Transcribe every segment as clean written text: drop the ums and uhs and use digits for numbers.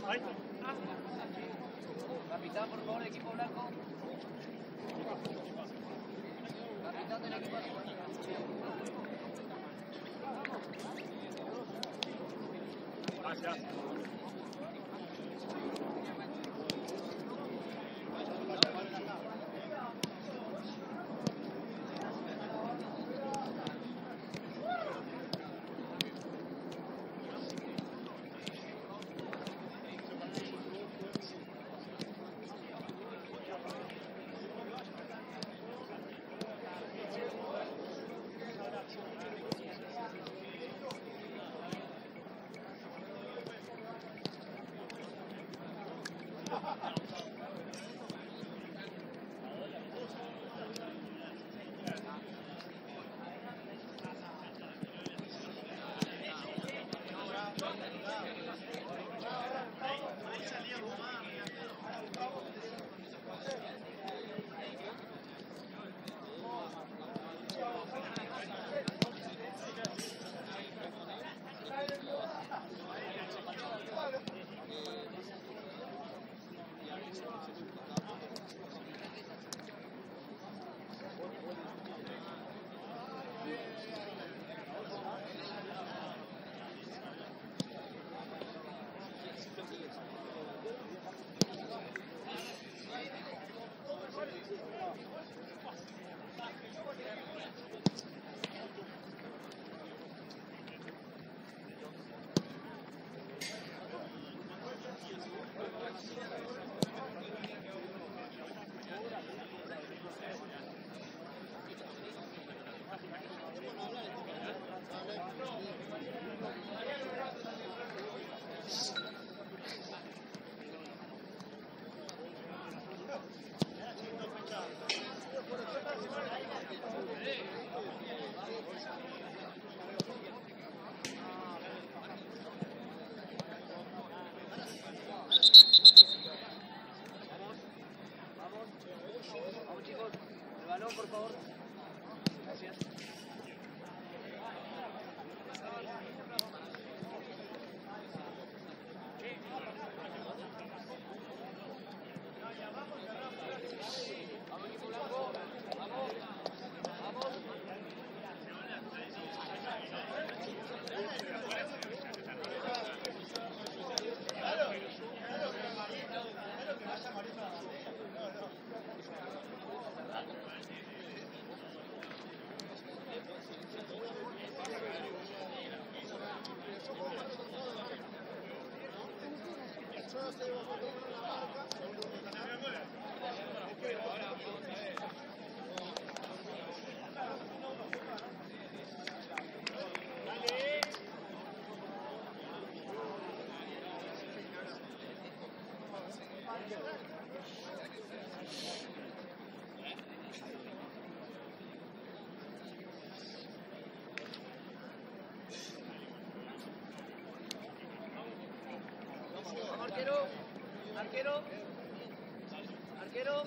Capitán, por favor, equipo blanco. Capitán del equipo azul. Gracias. Vamos chicos, el balón por favor. Gracias. Vamos equipo blanco, vamos, vamos. Arquero, arquero, arquero.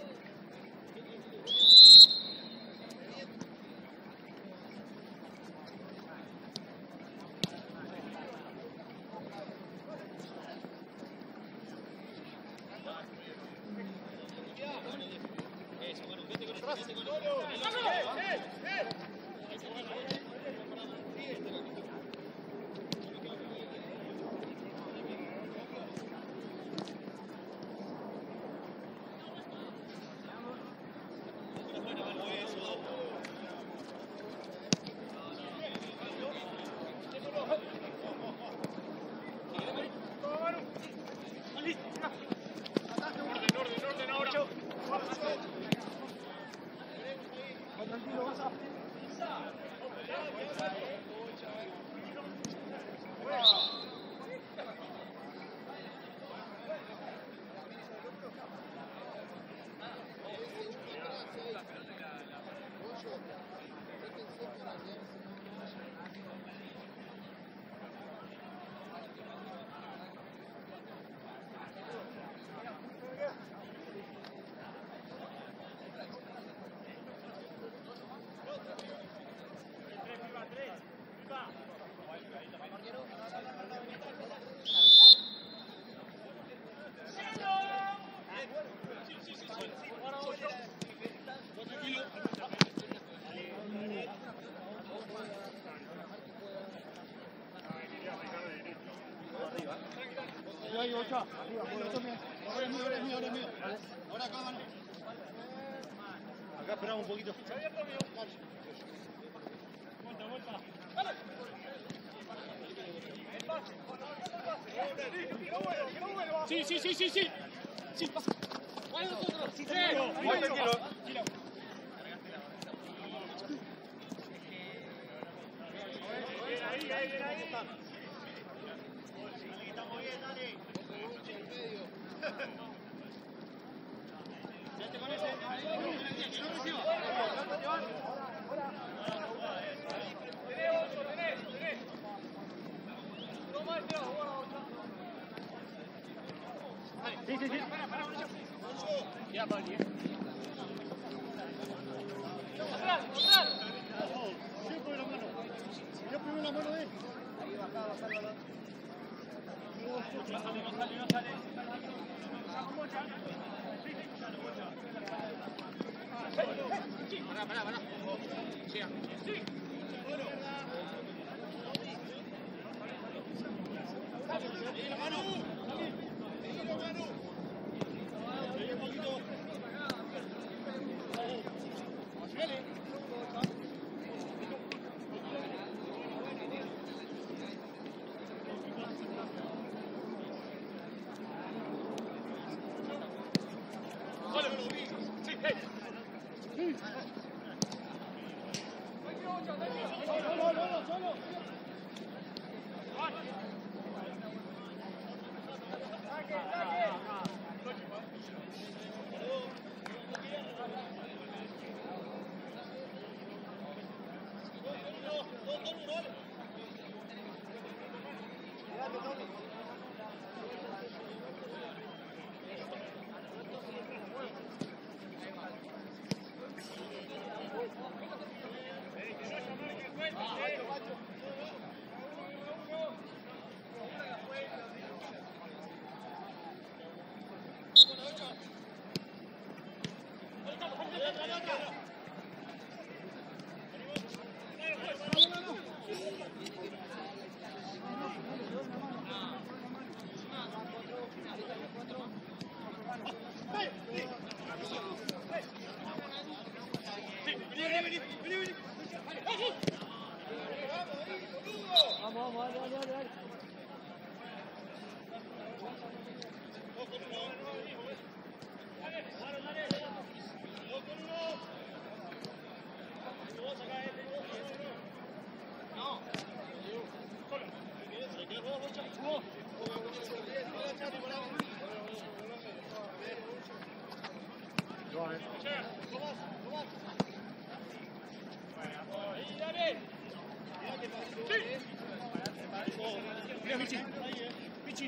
ahí, Ocha. Ahora es mío, ahora es mío, ahora es mío. Ahora acá, mano. Acá esperamos un poquito. Vuelta, vuelta. Sí, sí, sí, sí, sí. Sí, pasa. Vaya nosotros. Sí, tranquilo. Bien ahí. Estamos bien, dale. Vete con ese. No reciba. Tenés. Toma este ojo. Sí. Ya, Pali. Atrás. Siempre la mano. Ya primero la mano de él. Ahí baja el balón. No sale. Pará. Siga. Sí. La mano. Un poquito. Vamos, dale. Mira, Michi.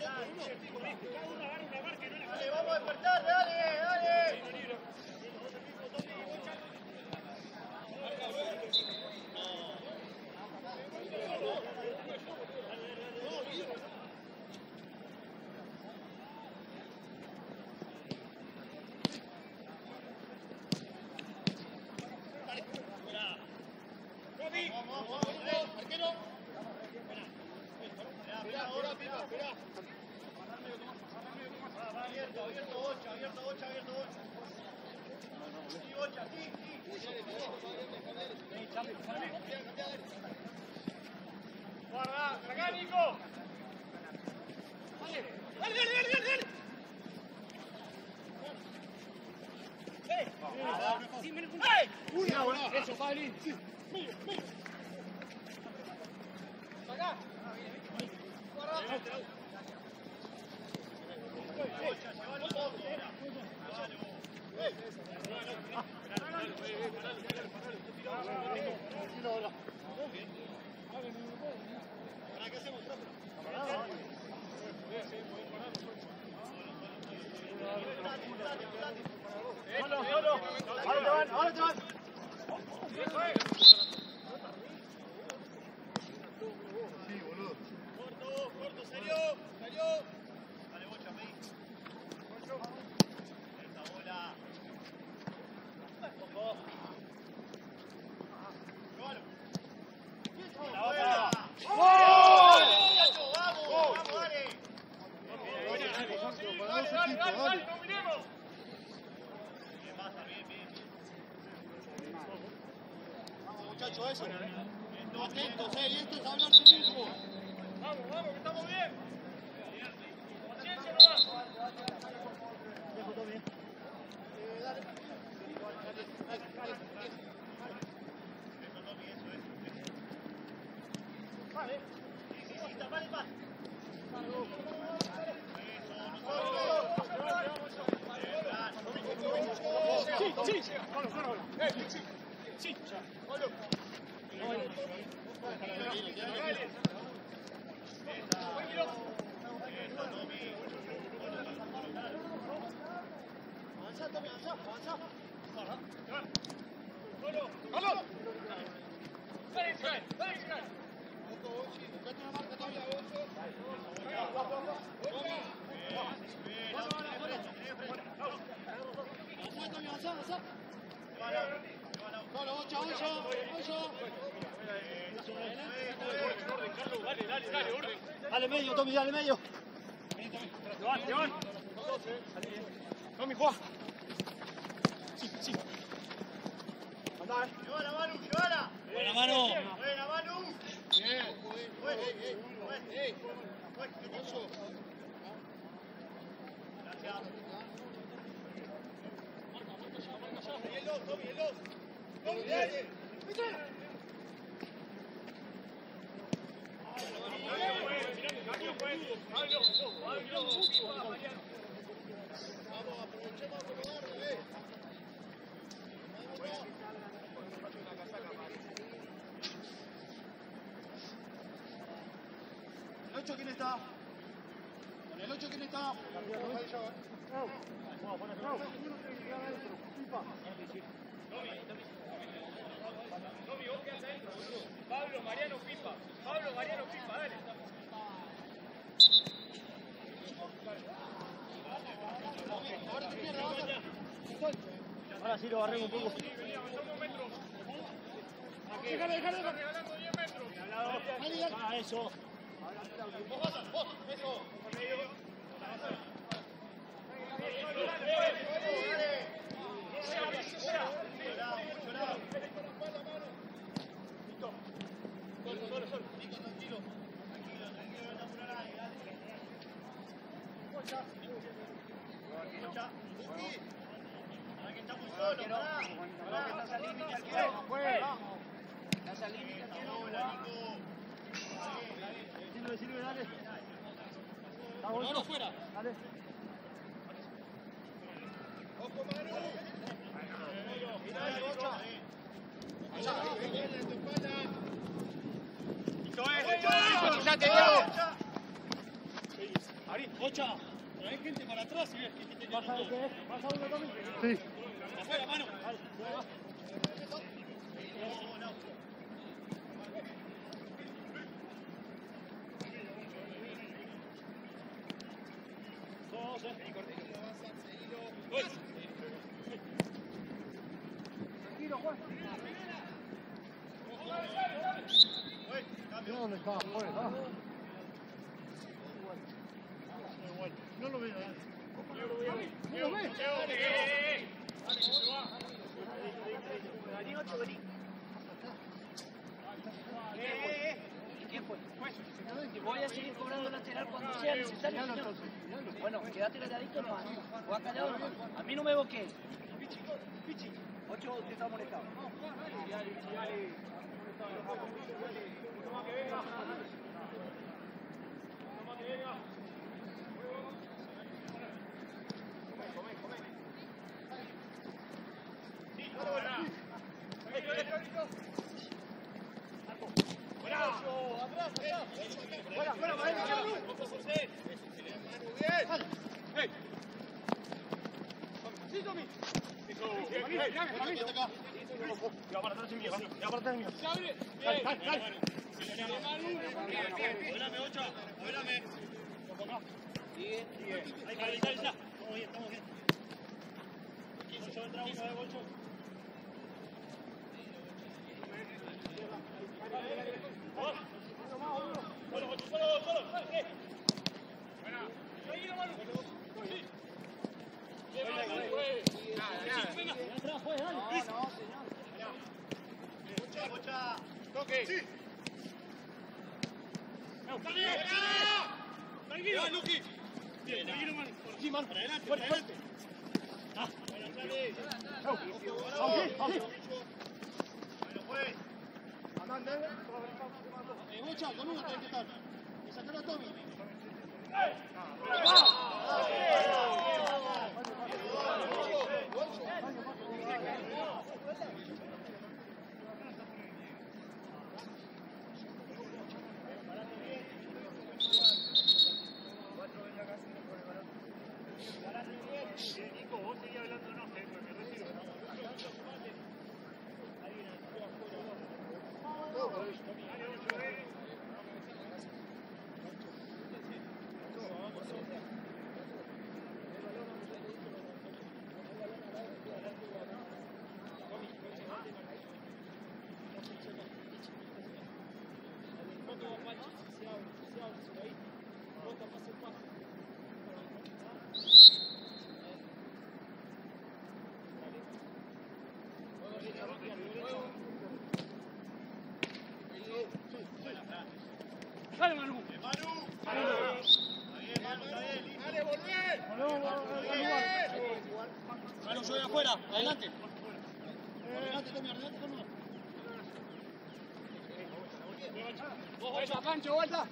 Dale, vamos a despertar, dale, dale. Guarda, acá, Nico. Dale, dale, dale, dale, dale. Eso, Pabli. Acá. ¿Qué hacemos? Solo, solo. Ahora te van. Sí, boludo. Corto, salió. Dale, bocha, pedí. Esta bola. Dale, dominemos. Bien, basta, bien. Vamos, muchachos, eso. Atentos, y esto es hablar sí mismo. Vamos, que estamos bien. Paciencia nomás. Dejo todo bien. Dale. Vale. Sí, tapale más. Avanza. ¡Vamos! ¡Dale, Israel! Buscate una marca todavía, avanza. Solo, ocho. Dale, orden. Dale medio, Tommy, dale medio. Te van. Tommy, juega. Sí. Andá, llévala, Manu, llévala. Buena mano. Buena, Manu. Bien. Gracias. Tommy, el dos. Tommy, dale. Vamos, aprovechemos a acomodarlo, ¿El 8 quién está? ¿Con el 8 quién está? Tommy, vos quedás adentro. Pablo, Mariano, Pipa, dale. Ahora sí lo barremos un poco. Vení, avanzamos un metro. Déjale. Regalando 10 metros. Eso. Vos, eso. Solo. Nico, tranquilo. No te apurar ahí, dale. Pocha. Buki. Para que está muy solo, pará. Que estás al límite, arquero. Vamos. Estás al límite, arquero. Nico. Sirve, dale. Ahora fuera. Dale. Ojo, Manu. Mirá, Bocha. Allá, bien, en tu espalda. Ari, Ocha, trae gente para atrás y ves que te ¿Vas a ver qué es? ¿Vas a uno también? Sí. afuera, mano. Tranquilo, Juan. Mira dónde está, pues, ¿no? No lo veo, ¿eh? ¿No lo ves? Vení, 8, vení. ¿Quién fue? Y voy a seguir cobrando lateral cuando sea necesario, señor. Bueno, quédate calladito nomás. Voy a callado nomás. A mí no me boqué. 8, usted está molestado. Ahí, calentá, ya. Estamos bien, estamos bien. 15, yo entra uno de Bolcho. Tranquilo, Luqui. Bien, tranquilo, mano. Sí, mano. Para adelante, para adelante. Ah, bueno, sale. Bocha, con uno tenés que estar. Y sacar a Tommy. Nico, vos seguís hablando, no, porque retiro. Dale, Manu. Dale, volvé. Manu, yo voy afuera, adelante. Adelante, Tommy, adelante, Tommy. Vuelta, Pancho, vuelta.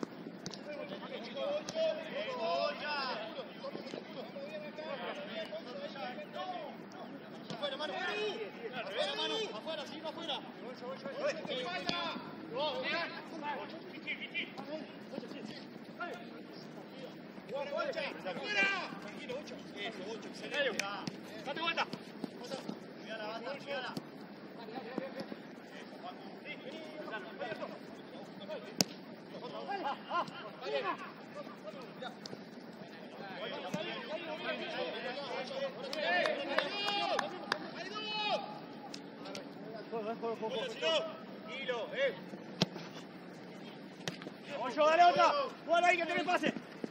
Afuera, mano. Afuera, mano. Afuera, sigue afuera. Tranquilo, 8. Eso, 8. Excelente. Date vuelta. Cuidala, basta, cuidala. Tranquilo, Ocho, dale otra. Bueno, ahí que tenés pase.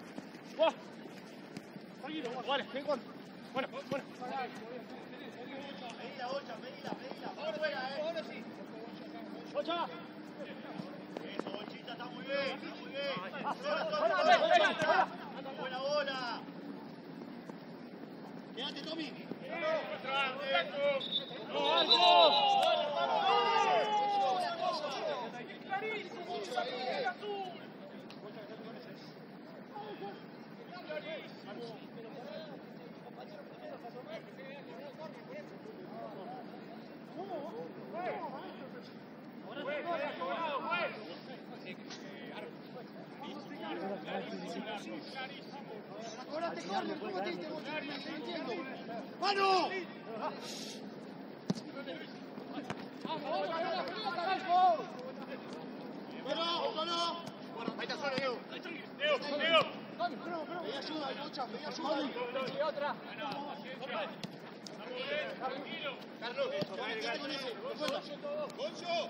Tranquilo, vale, ven con. Bueno, bueno. Medila, 8, medila. Ahora sí. Ocha. Eso, Bochita, está muy bien, está muy bien. Buena bola. Quédate, Tommy. Clarísimo. ahora te corren, ¿cómo te diste vos? No entiendo. ¡Mano! ¡Bueno! Ahí está solo, Diego. Diego. Pedí ayuda, hay mucha, pedí ayuda. Y otra. Carlos, quédate con ese. ¡Gonzo!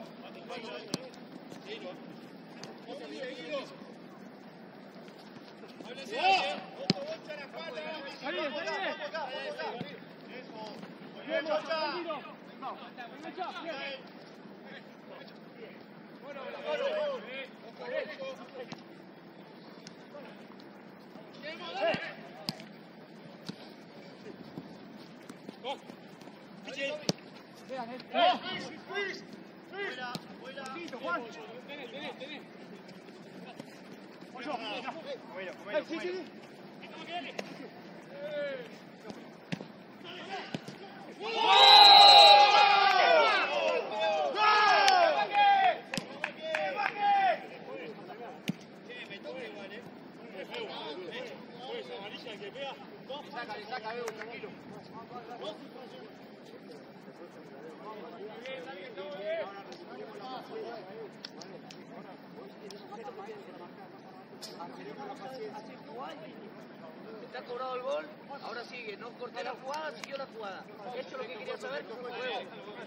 Está cobrado el gol, ahora sigue, no corté la jugada, siguió la jugada. Eso es lo que quería saber, que fue juego.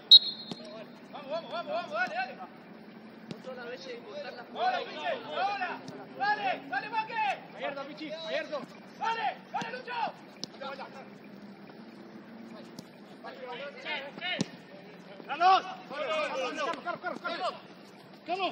Vamos, dale. No todas las veces cortar la jugada. ¡Ahora, Pichi! ¡Ahora! ¡Dale, Maque! Ayerdo, Pichi, ayerdo. ¡Dale, Lucho! ¡Carlos! ¡Carlos!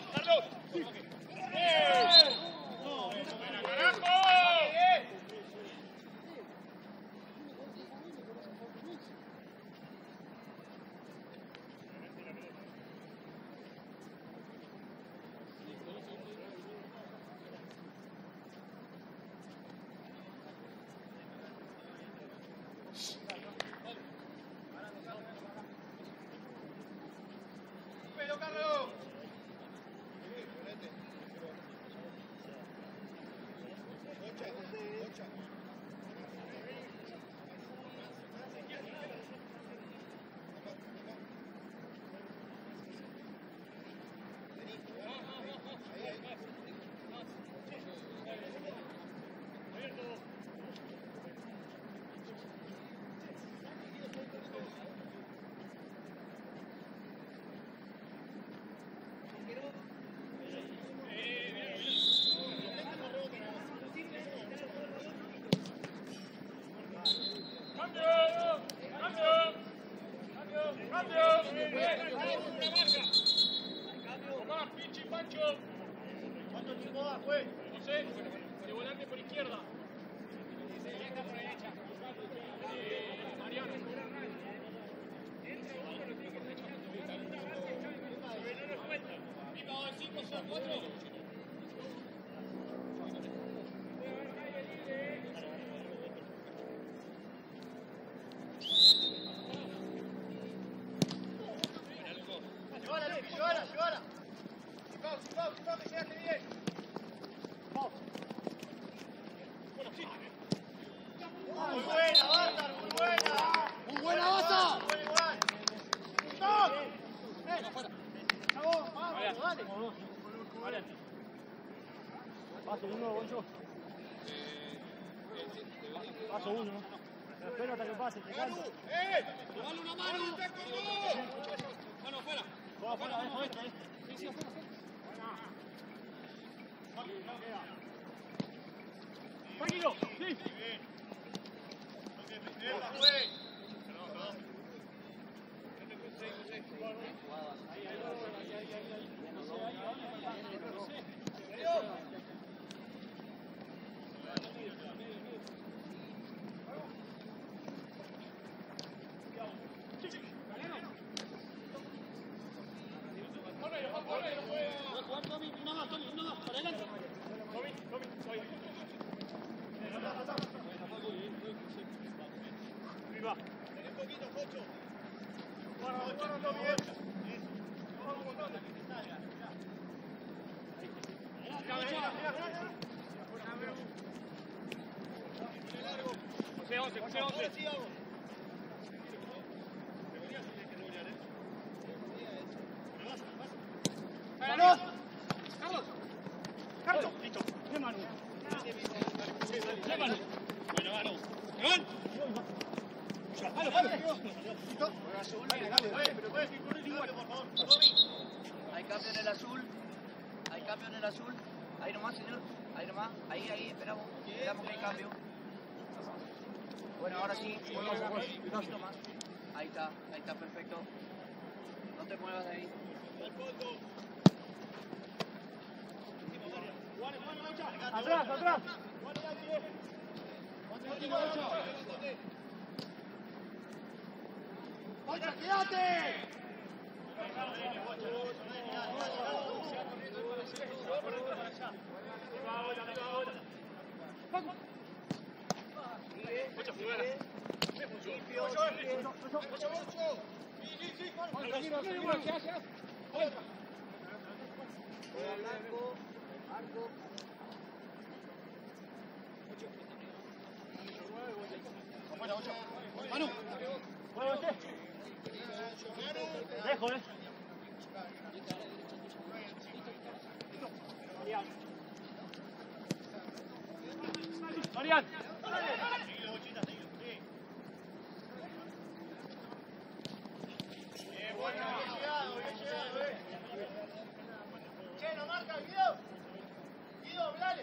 Paso uno, Gonzo. Paso uno. Espero hasta que pase, te canto. ¡Dale una mano! ¡Mano afuera! Va afuera, esto. Sí, afuera. Tranquilo, sí. Cumple 11, cumple 11. ¡Carlos! Carlos. Listo. Bien, Manu. Bien, Manu. Bueno, Manu. ¡Leván! ¡Palo, palo! ¿Listo? Dale, dale, dale, pero puedes ir corriendo igual, por favor. Hay cambio en el azul. Hay cambio en el azul. Ahí nomás, señor. Ahí nomás. Ahí, esperamos. Esperamos que hay cambio. Bueno, ahora sí. Un poquito más. Ahí está, perfecto. No te muevas de ahí. Atrás, atrás. ¡Ocha, quédate! Manu. Dejo, Marian. Che, lo marca, Guido. Guido, dale.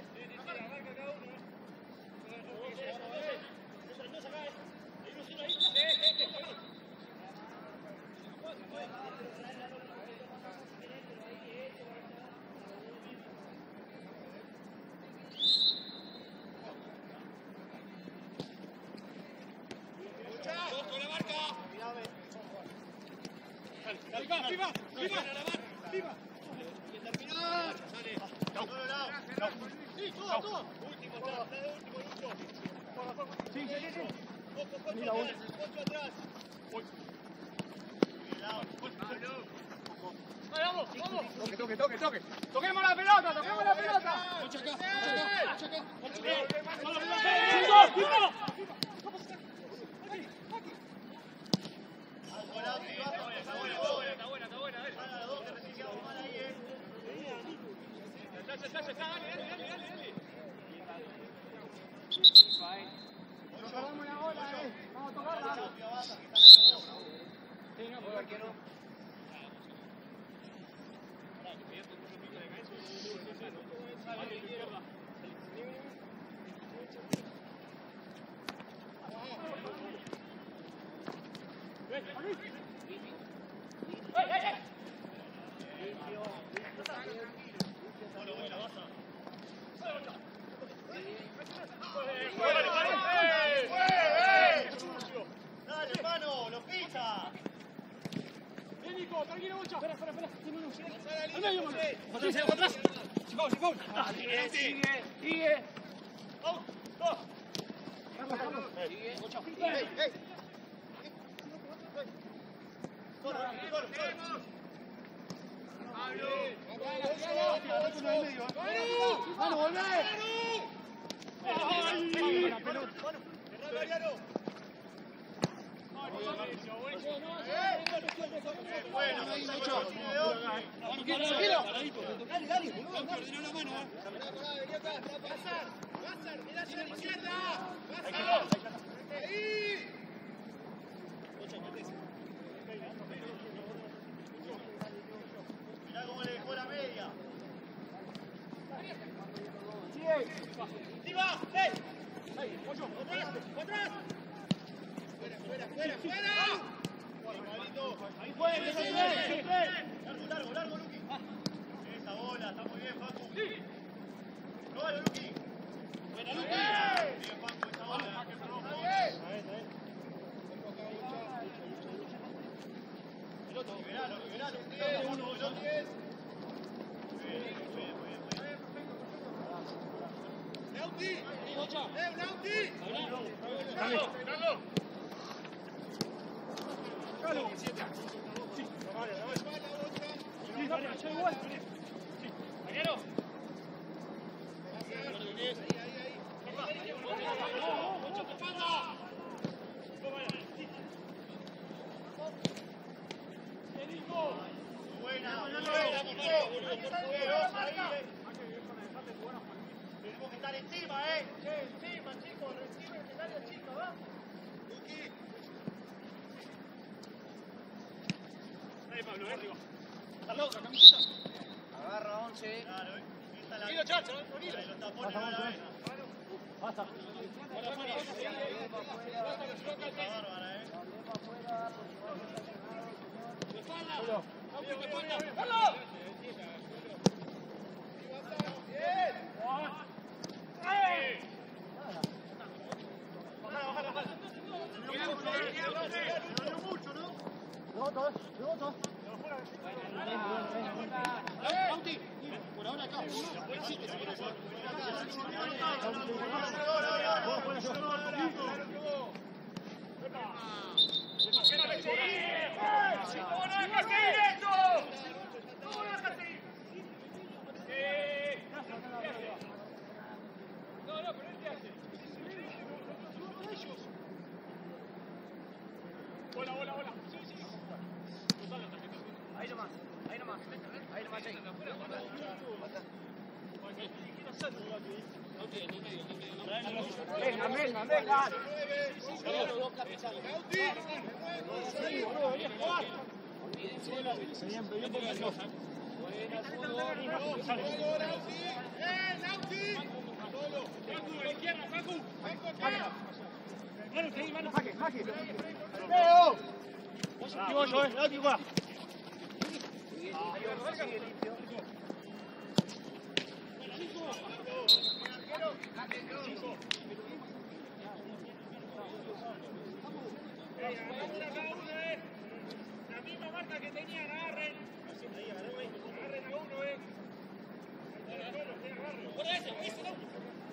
¡Viva! ¡Terminar! ¡Sale! ¡Todo lado! ¡Sí, todo! Último, atrás, último, Lucho. Sí. Ocho atrás. Toque. Toquemos la pelota. Ocho acá. Está buena. Dale. Vamos la bola, vamos a tocarla. Sí, no, pues arquero. Dale, hermano, lo pisa. Nico, tranquilo, Bocha. Espera. Atrás. Sigue. ¡Manu, volvé! Bueno, mirá cómo le dejó la media. ¡Sí va! ¡Atrás! ¡Fuera! Ahí fue, largo, Luqui. Esa bola, está muy bien, Facu. Róbalo, Luqui. Buena, Luqui. Bien, Facu, esa bola. Está bien. Liberalo. 10. Muy bien. ¡Lauti! ¡Carlos! Pablo, arriba. ¿Estás loco, camiseta? Agarra 11. Claro, esta la... Tiro, chacho, Mira, los tapones van a ver. Basta. Buena, buena. Basta, que se toca el Está techo. bárbara, De espalda. Auti, de espalda. Auti, por ahora acá. Después sí que se quiere jugar. Hola, hola, hola. Sí, sí. Ahí nomás, ahí nomás. Ahí nomás, ahí. Venga, venga, venga. La misma marca que tenían, agarren. Agarren a uno, Por ese, no.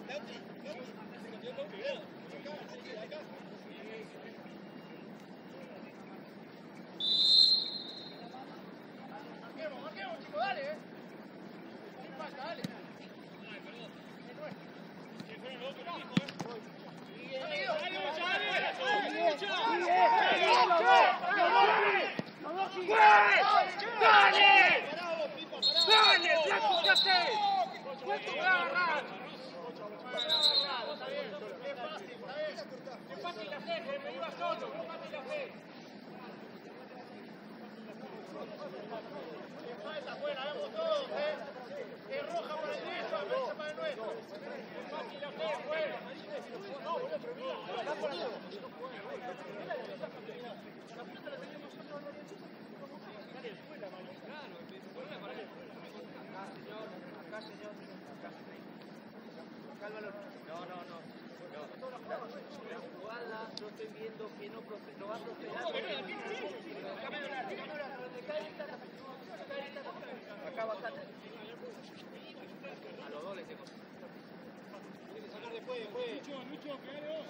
Marquemos, chicos, dale, ¿Qué pasa? Dale. ¡Dale, flaco, qué haces! ¿Cuánto me va a agarrar? ¡Qué fácil hacer! ¡Me iba solo! ¡Qué fácil hacer! Falta afuera, vemos todos, Es roja para el nuestro, amarilla para el nuestro. Fácil hacer, güey. No, boludo, pero mira, está por eso. Acá, señor. Acá el balón. No. Jugada, yo estoy viendo que no va a prosperar. Acá bastante. A los dos les tengo. Tiene que sacar después. Lucho, pegale vos.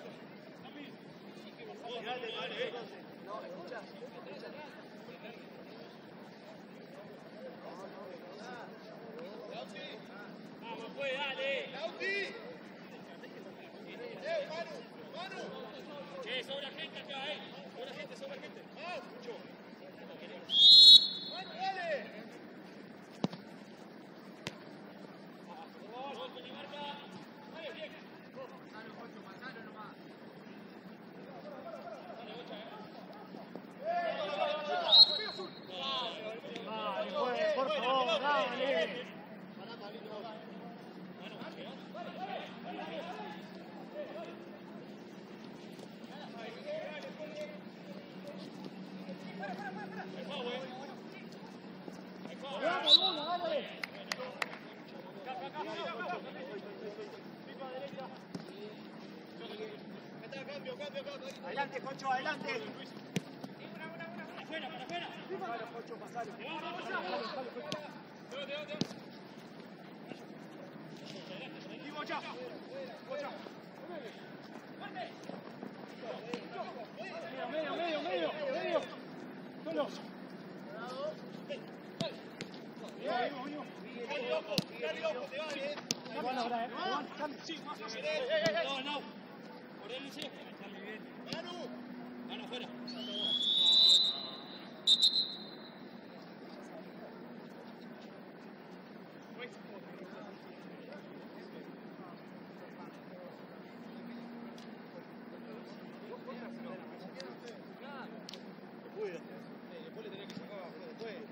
No, escucha. Vamos, pues, dale. Manu. Sobra gente acá, Sobra gente. Vamos, Lucho. Manu, dale. Por favor, dale. Adelante, Concho, adelante. Para afuera. Concho, pasalo. Vivo ya. Medio. Solo. Dale, ojo, te vale. No. Por él, sí. Manu, afuera. Después le tenés que sacar después.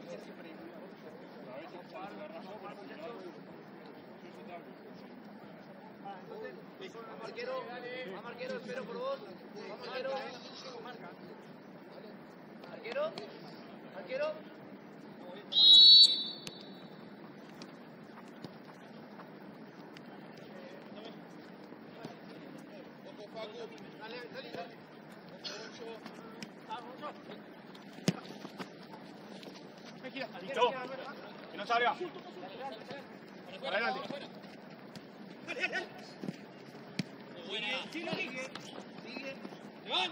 Marquero, espero por vos. Marquero. Marquero. Listo. Que no salga. Adelante. Buena. Sigue. ¡Leván!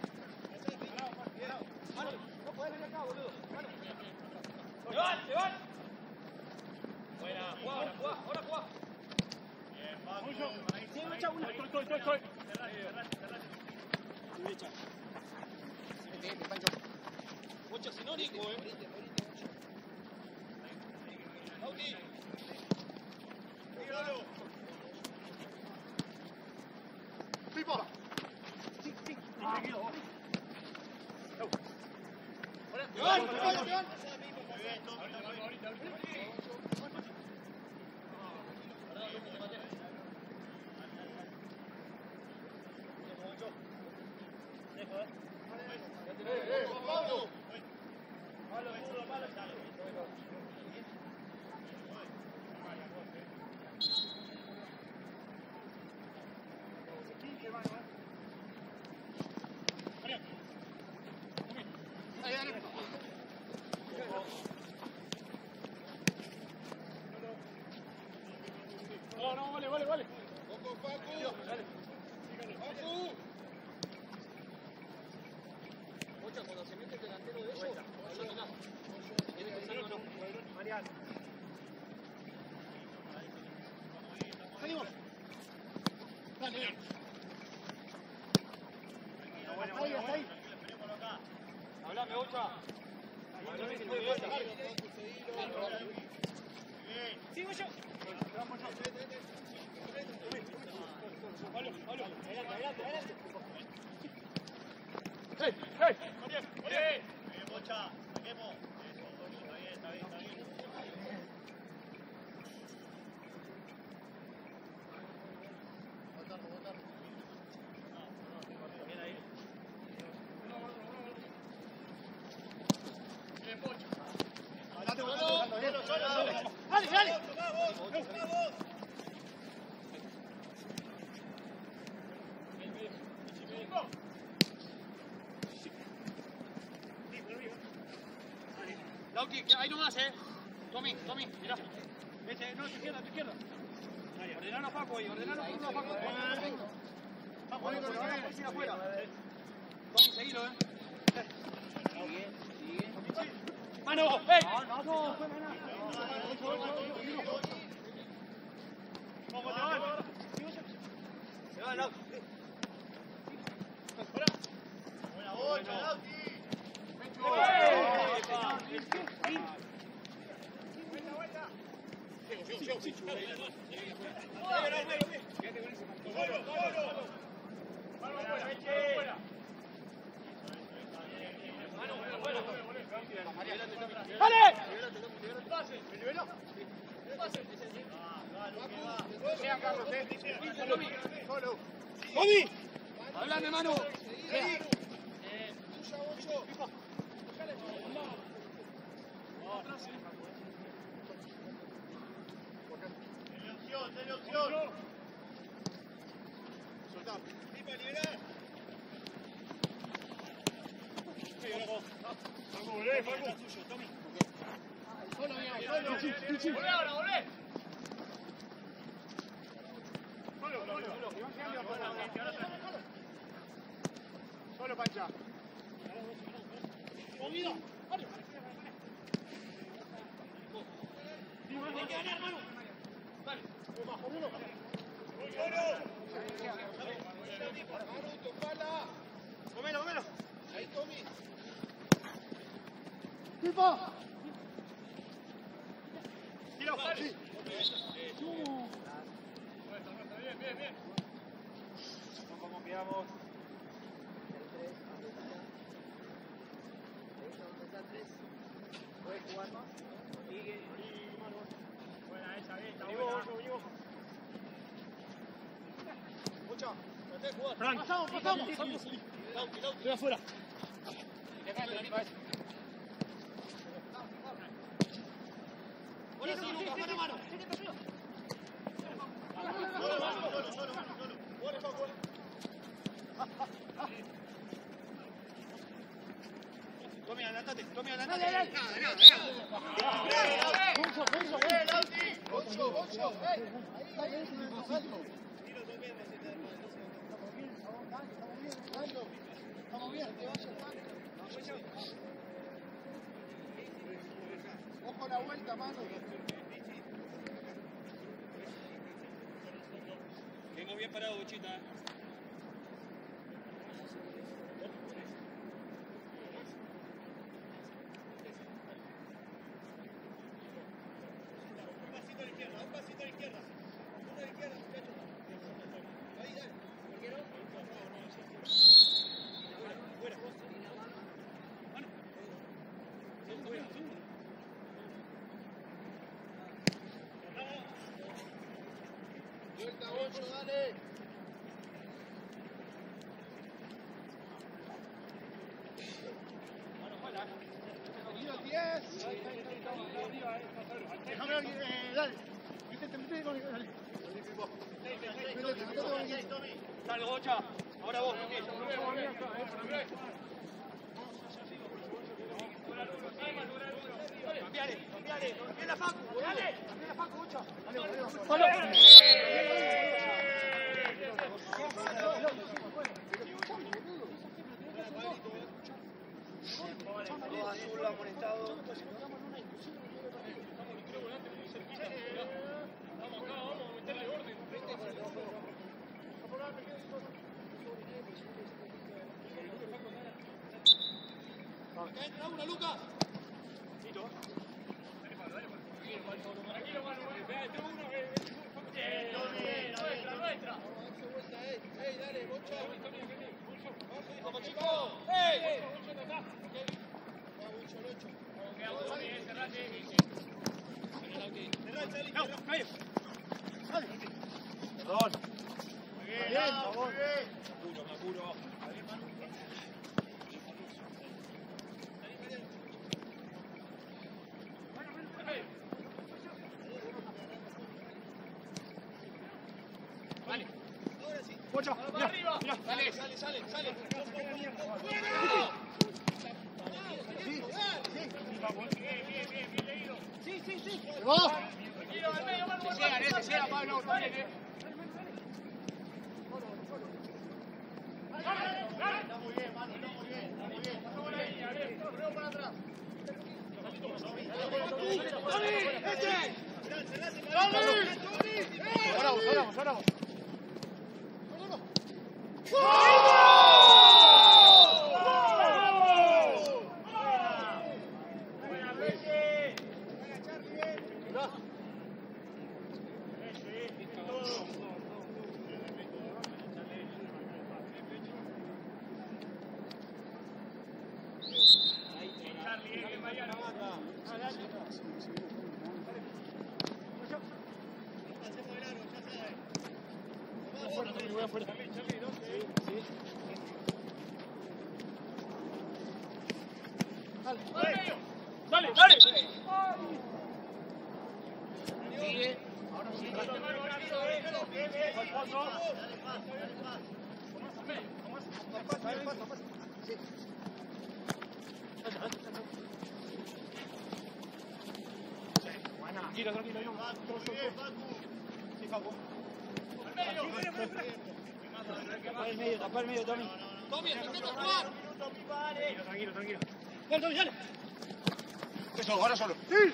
No puedes venir acá, boludo. ¡Leván! Buena. Ahora jugá. Bien, Paco. Sí, me echa una. Estoy. Derecha. Mucho sinónico, Lauti. Dígalo. Pipo. ¡Leván! Muy bien, Tommy. Pablo. No, vale. Poco, Paco. Paco. Ocha, cuando se mete el delantero de ellos, tiene que ser o no. Mariano. Salimos. Dale. Ahí. Hablame, Ocha. Sigo yo. Adelante. Bien, Bocha. Saquemos. Eso, está bien. Bien ahí. Bien, Bocha. Solo. Dale. Vamos. Lauki, ahí nomás, Tommy, mirá. No, tu izquierda. Ordenalo a Paco ahí, ordenalo por uno a Paco. Paco, ahí afuera. Tommy, seguilo, Sigue. ¡Mano! ¡Ey! No, fue nada. Vamos, Se va, Lau. Buena Bocha, Lauti. ¡Tommy! ¡Hablame, mano! Tiene opción. Soltá. Pipa, liberá. Solo Pancha. Hay que ganar, mano. Dale. Comelo. Ahí, Tommy. ¡Pipa! Tira, Sí. Bien. ¿Cómo quedamos? Puede jugar Fran. Pasamos. Estoy afuera. Ahora sí, Lucas, mano a mano. Solo. Corre, Paco. Tommy, adelantate. Estamos bien, que vaya. Ojo la vuelta, mano. Vengo bien parado, Bochita. Un pasito a la izquierda. Uno a la izquierda, muchachos. Ahí, dale. ¿Por qué no? Fuera. Mano. Fuera. Vuelta 8, dale. Tiro 10. Déjame dale. Métete con el. Dale. Dale, Bocha. Ahora vos, Cambiale. Cambiale la Facu, dale. Cambiale la Facu, Bocha. Azul lo ha molestado. Vamos a meterle orden. Acá entra una, Lucas. Tranquilo, mano. Entró uno. La nuestra. Dale, Bocha. Vamos, chicos. ¡Ey! Perdón. Bien, por favor. Me apuro. Vale. Ahora sí. Bocha, mira, arriba. mira. Sale. Sí. Sí. ¡Va! Tranquilo, al medio, mano. Se llega, Pablo. Estamos bien, mano, estamos bien. Correo para atrás. Ahora vos. Dale. Sigue. Ahora sí. Tranquilo, yo. Sí, Facu. Tapa el medio, Tommy. Tommy, empecemos a jugar. Tranquilo. Dale, Tommy, dale. Eso, ahora solo. Sí.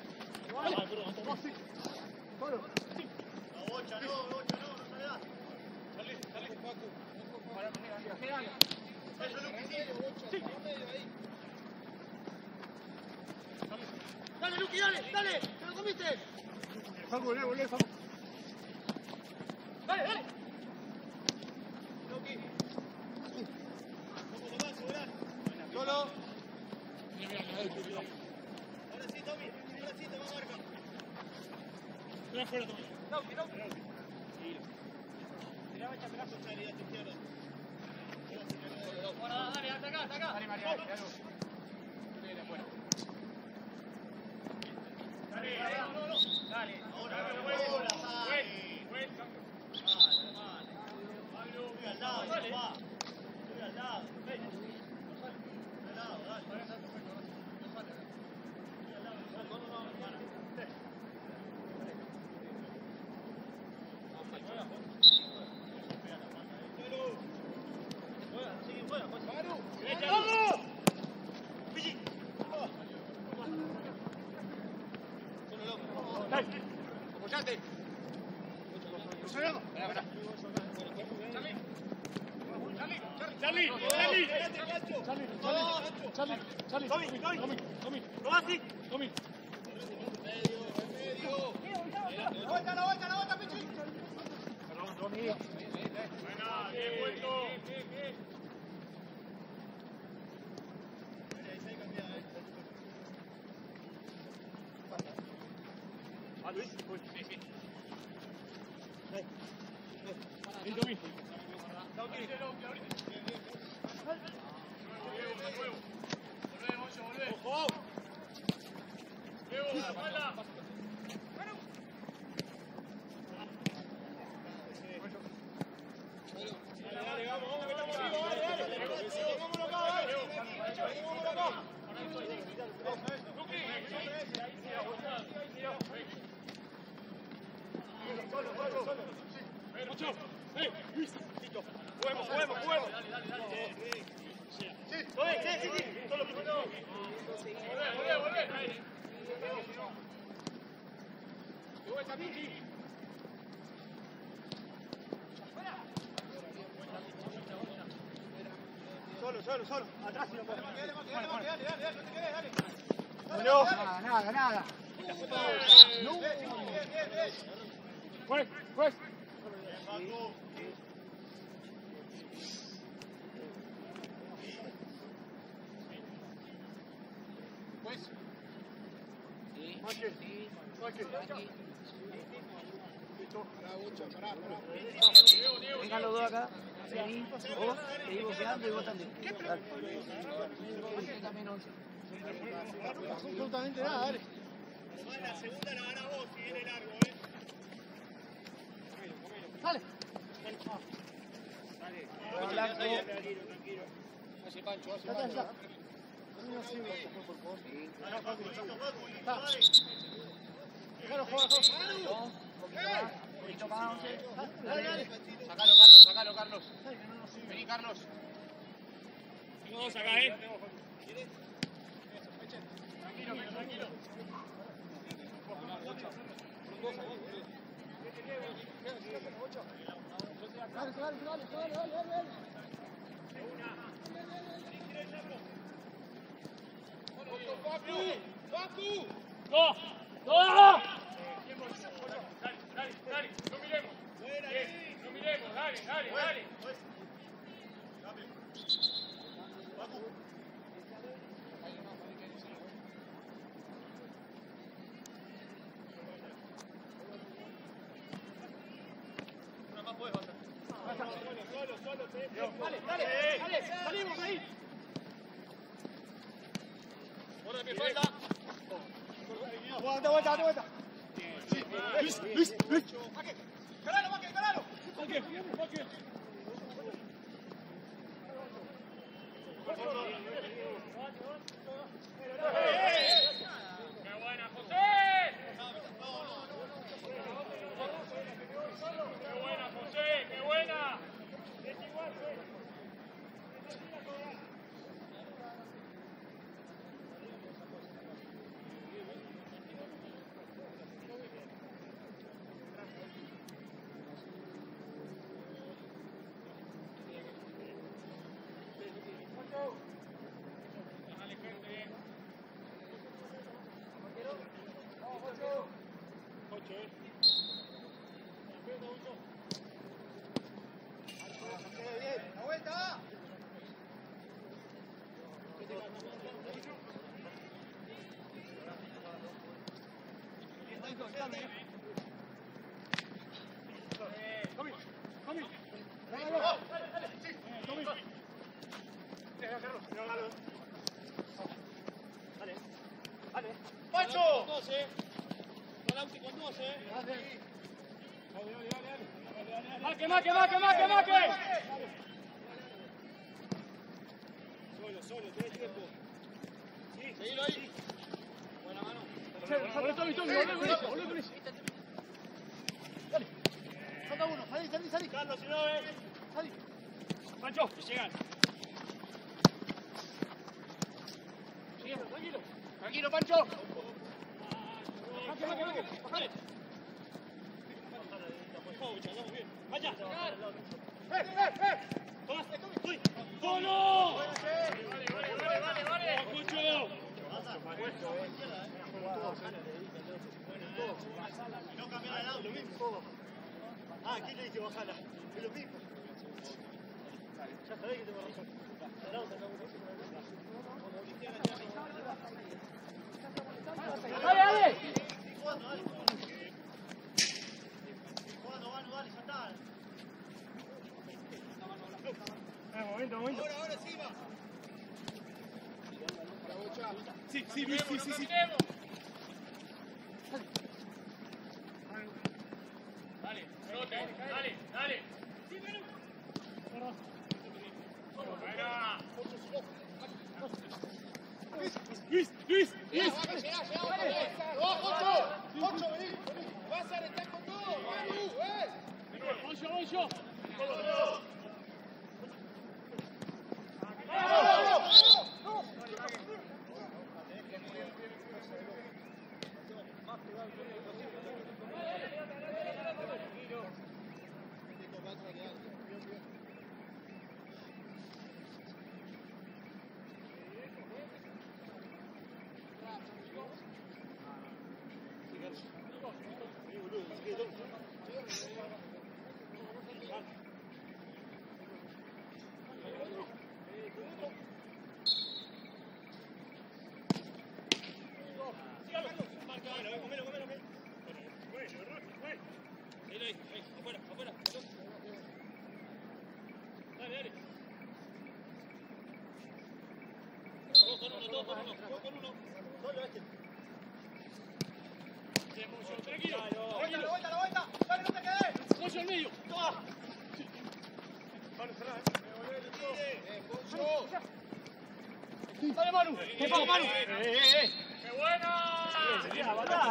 Solo. No, Bocha, no salgas. Dale, Facu. Eso es lo que quiero, Bocha. Sí. Medio ahí. Dale, Luqui, dale. ¿Te lo comiste? Facu, volvé, Facu. Dale. Luqui. Vamos, Tomás, segurar. Solo. Ahora sí, Tommy. Ahora sí, toma marca. Ven afuera, Tommy. No. Ahora, dale, hasta acá, hasta acá. Dale, María, dale, dale. Viene afuera. Dale, dale. Ahora, al lado, papá. Estoy al lado. Ven. Al lado, dale. Apoyate. Tommy. La vuelta, Pichi. Perdón, Tommy. Buena, bien vuelto. ¿Ah, Luis? Uy, sí, sí. Bien, Tommy. ¡Ojo! ¡Luego, la espalda! Dale, vamos, que estamos arriba, dale. Pongámoslo acá, dale. Pongámoslo acá. Juguemos. Sí. Solo que no. Volvé. De vuelta, Pichi. Solo. Atrás, si no puedes. Dale, no te quedes, dale. Bueno, nada. No. Bien. Pues. Vengan los dos acá. Vení, vos, seguís boceando y vos también. Dale. Vos también 11. Absolutamente nada, dale. La segunda la gana vos si viene largo, Dale. Tranquilo. Hace Pancho. Un poquito más, 11. Dale. Sacalo, Carlos. Vení, Carlos. Tengo dos acá, Tranquilo. Dale. ¡Facu! ¡No! Dale, no miremos. Bien, no miremos, dale. Una más puedes hacer. Solo. Dale. Salimos ahí. Ahora me falta. Vuelta. Luis. ¡Caralo! ¡Qué buena, José! ¡Qué buena! ¡La vuelta! Tommy. Pancho! Con 12. Con Lauti con 12. Marque, marque, marque, marque, marque. Solo, tenés tiempo. Sí, Seguilo ahí. Buena mano. Volvé con eso. Dale. Falta uno. Salí. Carlos, si no, Salí. Pancho, que llegan. Tranquilo. Tranquilo, Pancho. Marque. Bajale. Andamos bien. Vaya. Tomás, estoy. ¡Solo! Vale. Cucho. No cambiar el auto, mismo. ¿Quién le dice bajarla? Es lo mismo. Ya sabés que tengo razón. El auto, ¡Dale! Jugando, dale, ya está. Momento. Ahora sí va. Sí. Dale. Luis. Ocho, vení. Vas a estar con todo. Voy yo. Afuera. Dale. Dos con uno. Solo este. Tranquilo. La vuelta. Dale, no te quedes. Pollo al medio. Dale, Manu. Manu. ¡Qué buena!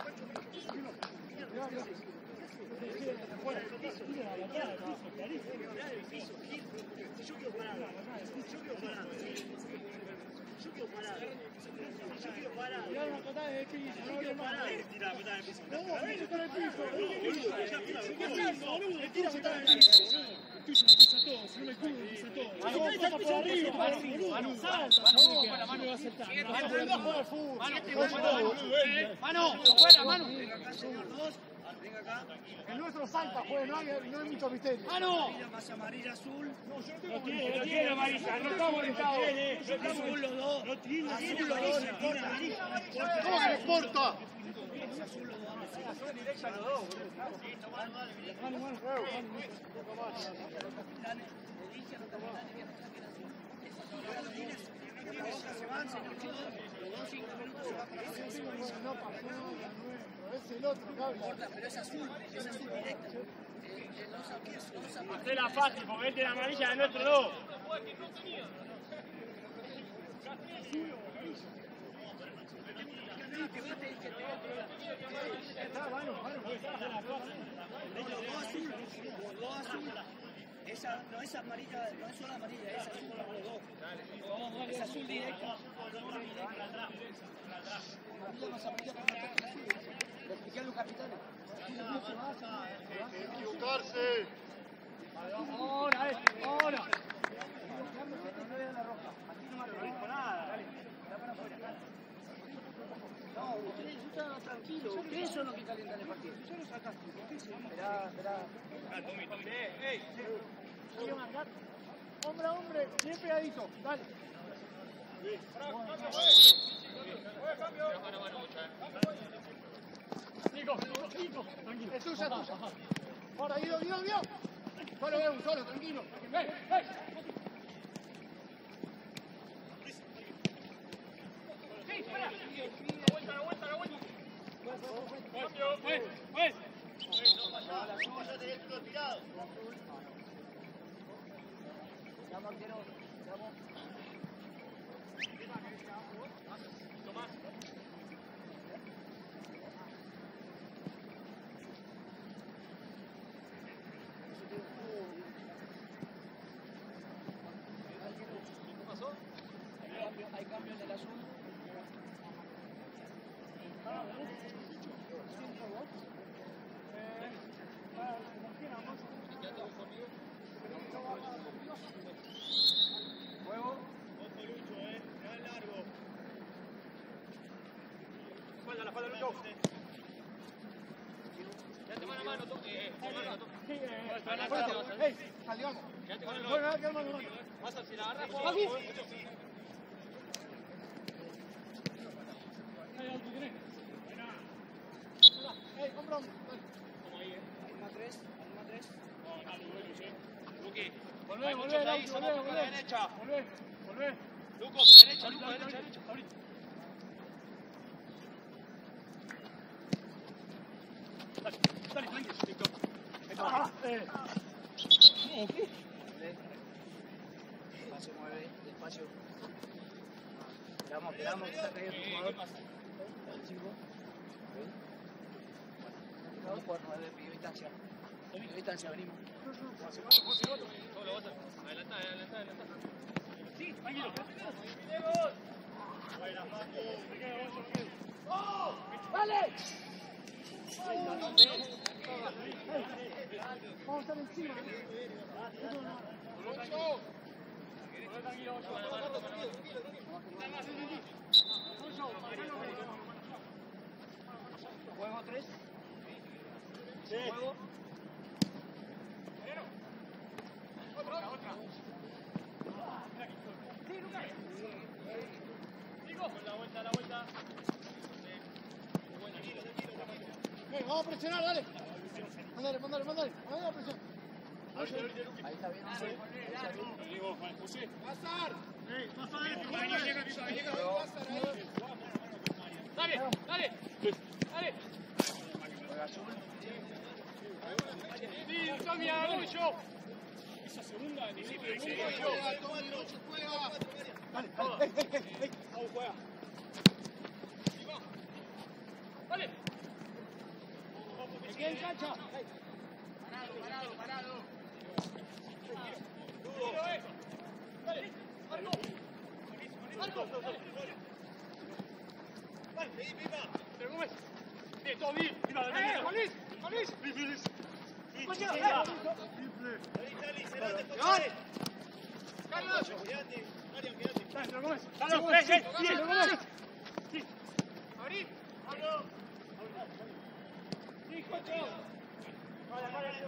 Manu. Venga acá. El nuestro salta, juez, no hay mucho misterio. ¡Mano! Más amarilla, azul. No tiene amarilla, no está molestado. Azul los dos. No tiene Azul los dos. ¿Cómo que le exporta? Es el otro, cabrón. Pero es azul directo. Hacela fácil, porque este es la amarilla de nuestro dos. Esa no es amarilla, no es solo amarilla, es azul para los dos. Es azul directo. Más amarilla para nosotros. Le expliqué a los capitanes. Equivocarse. Ahora. No, ustedes están tranquilos. Ustedes son los que calientan el partido. Esperá. Hombre a hombre, bien pegadito. Dale. Nico, tranquilo. Es tuya. Ahora, Guido. Solo, tranquilo. la vuelta. Cambio, No vas a tener uno tirado. Llamo arquero, llamo. Tomás. ¿Qué pasó? Hay cambio en el azul. Juego. Ojo Lucho, te da largo. La falda, Lucho. Quédate mano a mano, Salgamos. Quédate con el Vas a si la agarras, Compra un. Arma 3. Luqui. Volvé, Hay muchos ahí, somos por la derecha. Volvé. Luco, derecha. Dale, tranquilo. Despacio, mueve, despacio. Esperamos que se caiga el jugador. Vamos por 9, pidió distancia. Venimos. Adelanta. Sí, tranquilo. Buena, Facu. ¡Vale! Vamos a estar encima. Juego 3. Sí. Juego. La vuelta. Vamos a presionar, dale. Mándale. Mándale la presión. Ahí está bien. Pasar. Dale. Juega azul. Sí, cambia, Lucho. Esa segunda ni siquiera. Dale. Vamos, juega. Dale. ¿Qué en cancha? Parado. Dale. Marco. Vale, seguí, Pipa. Bien, todo bien. Juanis. Dale, cerrate, Carlos. Quédate. Marian, quédate. Carlos, Abrí. Pablo. Sí, Juancho. Vale.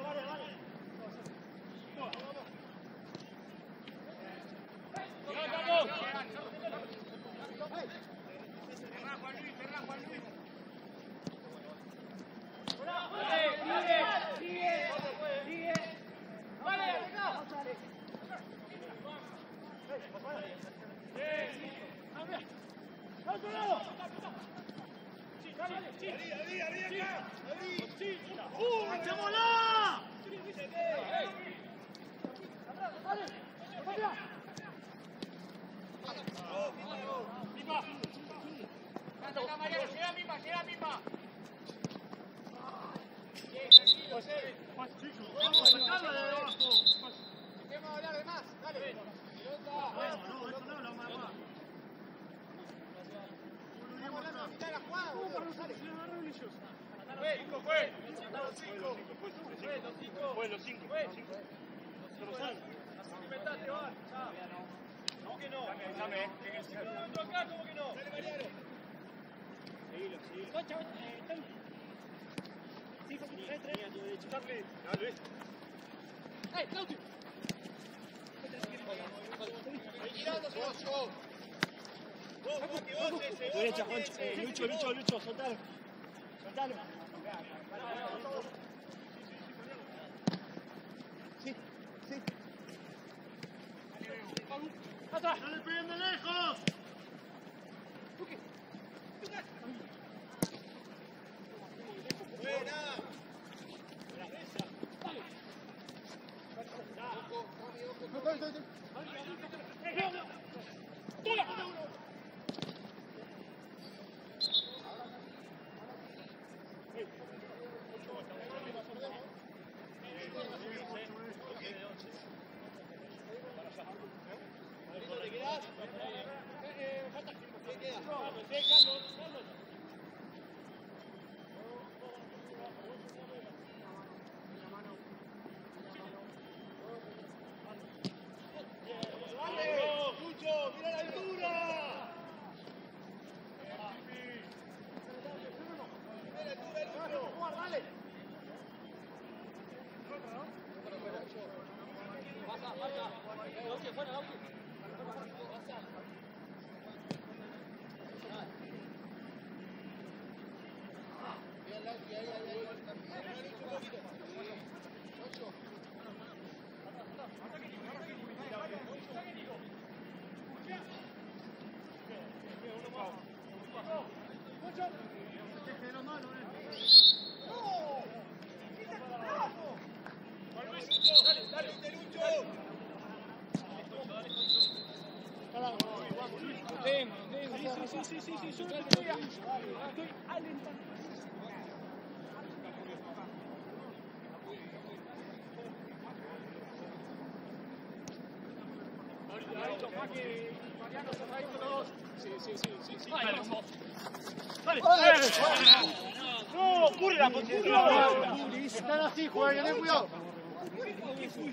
Derecha, Juancho. Lucho, soltalo. Sí. ¡Atrás! ¡No le peguen de lejos! Sí, yo no estoy alentando. Mariano, cerradito los dos. Sí. Dale. No, ocurre la posición. Están así, jueguen, ten cuidado. ¿Qué fui?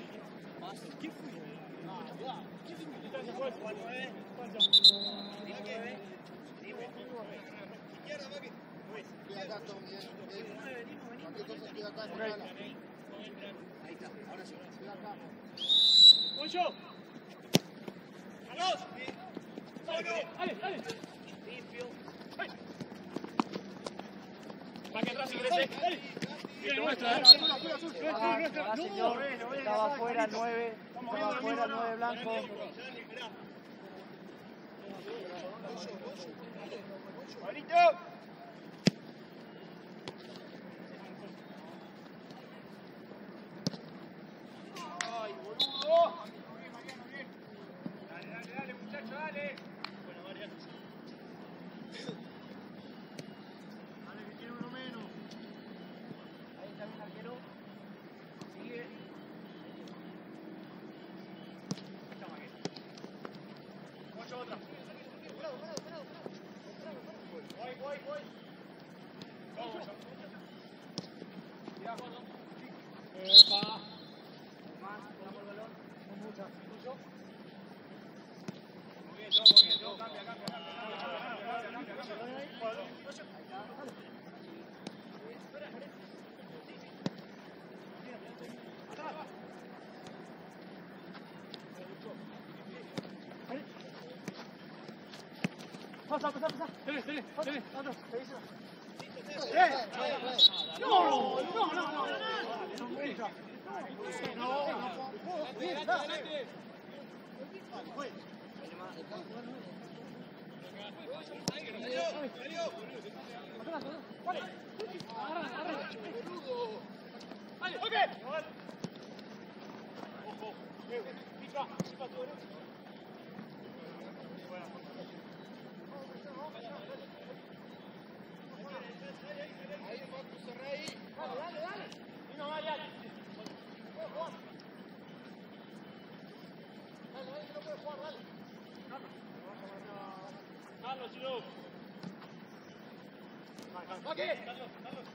Cuida acá, Tom, bien. Cualquier cosa, cuida acá, señala. Ahí está, ahora sí. Cuida acá. ¡Ocho! ¡Vamos! ¡Dale! Limpio. Va que atrás si crece. ¡Dale! Bien, nuestra, Nuestra. Estaba afuera el 9. Estaba afuera el 9 blanco. ¡Bonito! ¡Ay, boludo! Bien, Mariano, bien. Dale, muchacho, dale. Bueno, Mariano. Dale, que tiene uno menos. Ahí está bien arquero. Sigue. Ocho, otra. Voy. Vamos. Mirá, gordo. ¡Epa! Más, damos el balón. ¿Tuyo? Muy bien, yo. Cambia. Pasa. Dale. No. Dale, ok. Ojo. Pica tu derecho. Ahí, Facu, cerrá ahí. Dale. Vino Marian. Dale, que no puede jugar, dale. Carlos, Chilo. Carlos.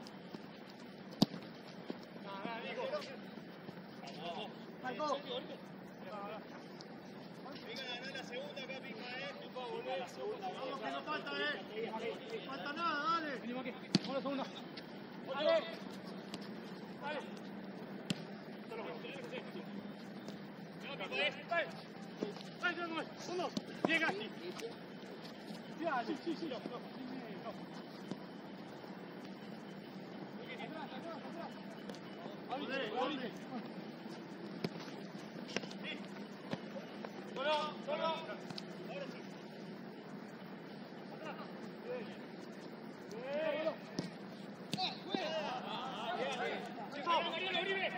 Marco. Venga a ganar la segunda acá, pica, La segunda. Vamos, que no falta, No falta nada, dale. Venimos aquí. Vamos a la segunda. Dale. Uno. Llega aquí. Ya, sí. No. Atrás. Solo. Ahora sí. Mariano, Uribe.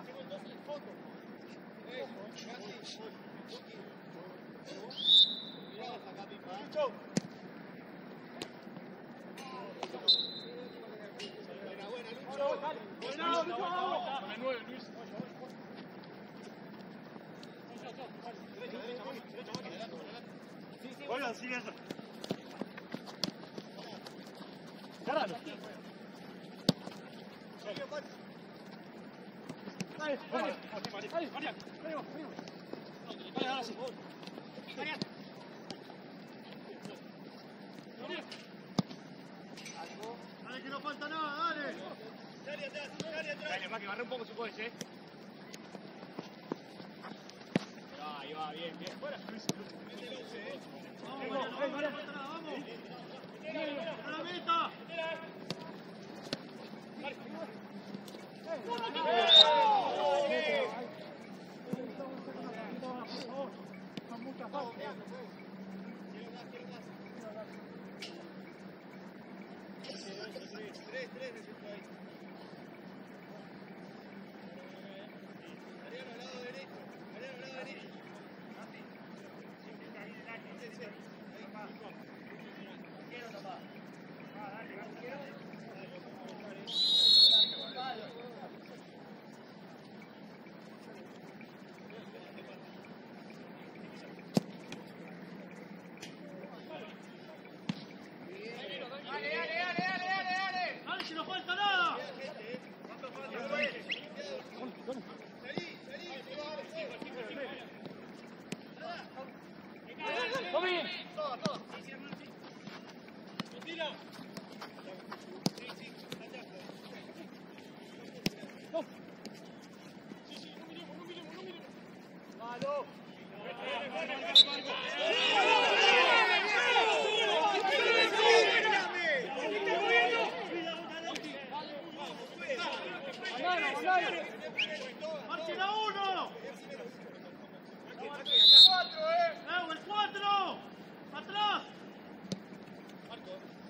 Vuelvan sin eso. Caralo. Dale, dale. María. Dale, ahora sí. María. Dale que no falta nada, dale. Dale atrás, dale atrás. Dale, va que barre un poco si puedes, Ahí va, bien, bien. Fuera. Vamos, María, no falta nada, vamos. ¡A la meta! ¡Dale, que no falta nada! ¡Tommy! ¡Marchen a uno! ¡El 4! ¡Atrás!